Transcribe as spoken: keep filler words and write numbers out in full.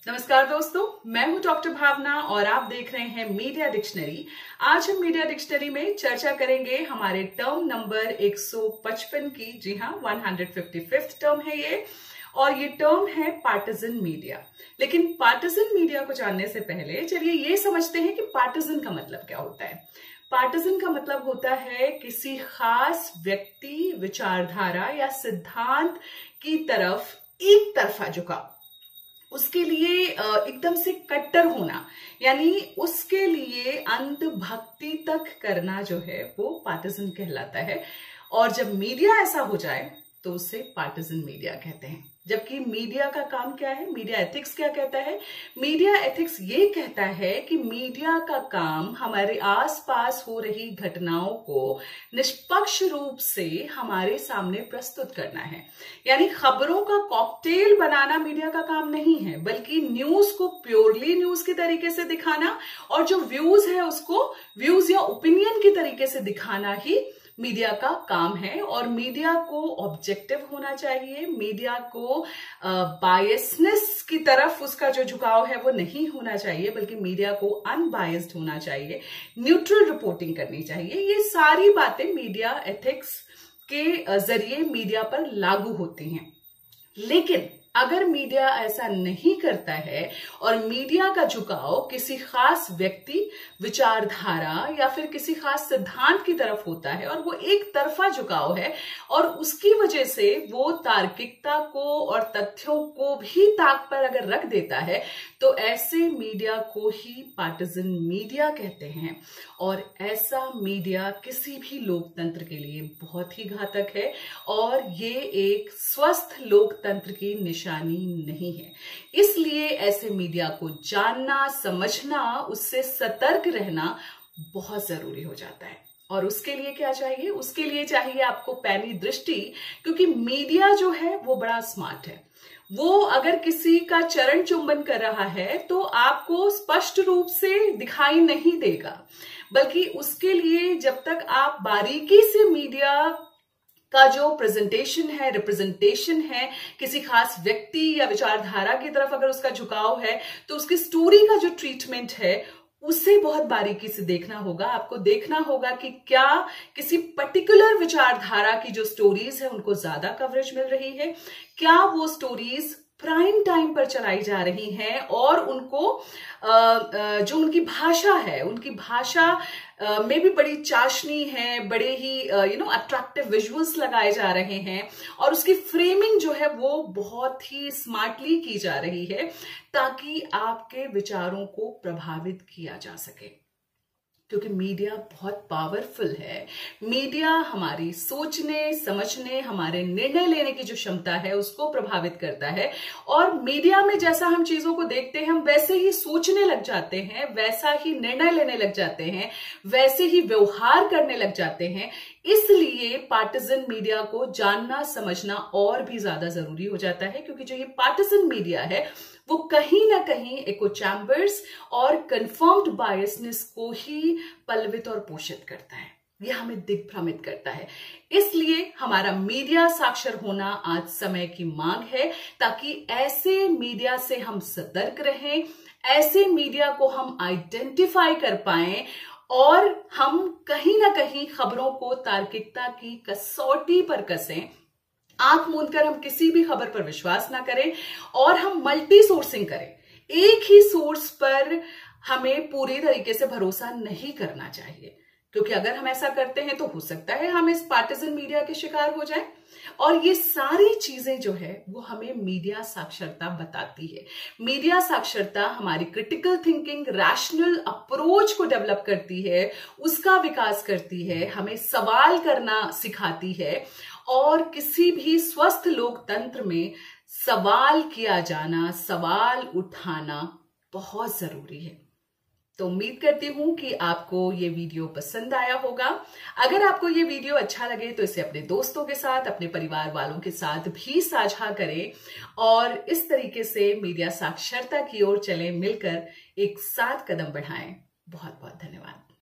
नमस्कार दोस्तों, मैं हूं डॉक्टर भावना और आप देख रहे हैं मीडिया डिक्शनरी। आज हम मीडिया डिक्शनरी में चर्चा करेंगे हमारे टर्म नंबर एक सौ पचपन की। जी हाँ, एक सौ पचपनवां टर्म है ये, और ये टर्म है पार्टिजन मीडिया। लेकिन पार्टिजन मीडिया को जानने से पहले चलिए ये समझते हैं कि पार्टिजन का मतलब क्या होता है। पार्टिजन का मतलब होता है किसी खास व्यक्ति, विचारधारा या सिद्धांत की तरफ एक तरफा झुकाव, उसके लिए एकदम से कट्टर होना, यानी उसके लिए अंधभक्ति तक करना जो है वो पार्टिजन कहलाता है। और जब मीडिया ऐसा हो जाए तो उसे पार्टिजन मीडिया कहते हैं। जबकि मीडिया का काम क्या है, मीडिया एथिक्स क्या कहता है? मीडिया एथिक्स ये कहता है कि मीडिया का काम हमारे आसपास हो रही घटनाओं को निष्पक्ष रूप से हमारे सामने प्रस्तुत करना है। यानी खबरों का कॉकटेल बनाना मीडिया का काम नहीं है, बल्कि न्यूज को प्योरली न्यूज के तरीके से दिखाना और जो व्यूज है उसको व्यूज या ओपिनियन के तरीके से दिखाना ही मीडिया का काम है। और मीडिया को ऑब्जेक्टिव होना चाहिए, मीडिया को बायसनेस की तरफ उसका जो झुकाव है वो नहीं होना चाहिए, बल्कि मीडिया को अनबायस्ड होना चाहिए, न्यूट्रल रिपोर्टिंग करनी चाहिए। ये सारी बातें मीडिया एथिक्स के जरिए मीडिया पर लागू होती हैं। लेकिन अगर मीडिया ऐसा नहीं करता है और मीडिया का झुकाव किसी खास व्यक्ति, विचारधारा या फिर किसी खास सिद्धांत की तरफ होता है और वो एक तरफा झुकाव है और उसकी वजह से वो तार्किकता को और तथ्यों को भी ताक पर अगर रख देता है, तो ऐसे मीडिया को ही पार्टिजन मीडिया कहते हैं। और ऐसा मीडिया किसी भी लोकतंत्र के लिए बहुत ही घातक है और ये एक स्वस्थ लोकतंत्र की निशानी नहीं है। इसलिए ऐसे मीडिया को जानना, समझना, उससे सतर्क रहना बहुत जरूरी हो जाता है। और उसके लिए क्या चाहिए? उसके लिए चाहिए आपको पैनी दृष्टि, क्योंकि मीडिया जो है वो बड़ा स्मार्ट है। वो अगर किसी का चरण चुंबन कर रहा है तो आपको स्पष्ट रूप से दिखाई नहीं देगा, बल्कि उसके लिए जब तक आप बारीकी से मीडिया का जो प्रेजेंटेशन है, रिप्रेजेंटेशन है, किसी खास व्यक्ति या विचारधारा की तरफ अगर उसका झुकाव है, तो उसकी स्टोरी का जो ट्रीटमेंट है उसे बहुत बारीकी से देखना होगा। आपको देखना होगा कि क्या किसी पर्टिकुलर विचारधारा की जो स्टोरीज है उनको ज्यादा कवरेज मिल रही है, क्या वो स्टोरीज प्राइम टाइम पर चलाई जा रही हैं और उनको जो उनकी भाषा है, उनकी भाषा में भी बड़ी चाशनी है, बड़े ही यू नो अट्रैक्टिव विजुअल्स लगाए जा रहे हैं और उसकी फ्रेमिंग जो है वो बहुत ही स्मार्टली की जा रही है, ताकि आपके विचारों को प्रभावित किया जा सके। क्योंकि मीडिया बहुत पावरफुल है। मीडिया हमारी सोचने, समझने, हमारे निर्णय लेने की जो क्षमता है उसको प्रभावित करता है। और मीडिया में जैसा हम चीजों को देखते हैं, हम वैसे ही सोचने लग जाते हैं, वैसा ही निर्णय लेने लग जाते हैं, वैसे ही व्यवहार करने लग जाते हैं। इसलिए पार्टिजन मीडिया को जानना, समझना और भी ज्यादा जरूरी हो जाता है, क्योंकि जो ये पार्टिजन मीडिया है वो कहीं ना कहीं इको चैम्बर्स और कंफर्म्ड बायसनेस को ही पलवित और पोषित करता है। यह हमें दिग्भ्रमित करता है। इसलिए हमारा मीडिया साक्षर होना आज समय की मांग है, ताकि ऐसे मीडिया से हम सतर्क रहें, ऐसे मीडिया को हम आइडेंटिफाई कर पाएं और हम कहीं ना कहीं खबरों को तार्किकता की कसौटी पर कसें। आंख मूंद कर हम किसी भी खबर पर विश्वास ना करें और हम मल्टी सोर्सिंग करें। एक ही सोर्स पर हमें पूरी तरीके से भरोसा नहीं करना चाहिए, क्योंकि अगर हम ऐसा करते हैं तो हो सकता है हम इस पार्टिजन मीडिया के शिकार हो जाएं। और ये सारी चीजें जो है वो हमें मीडिया साक्षरता बताती है। मीडिया साक्षरता हमारी क्रिटिकल थिंकिंग, रैशनल अप्रोच को डेवलप करती है, उसका विकास करती है, हमें सवाल करना सिखाती है। और किसी भी स्वस्थ लोकतंत्र में सवाल किया जाना, सवाल उठाना बहुत जरूरी है। तो उम्मीद करती हूं कि आपको ये वीडियो पसंद आया होगा। अगर आपको ये वीडियो अच्छा लगे तो इसे अपने दोस्तों के साथ, अपने परिवार वालों के साथ भी साझा करें और इस तरीके से मीडिया साक्षरता की ओर चलें, मिलकर एक साथ कदम बढ़ाएं। बहुत बहुत धन्यवाद।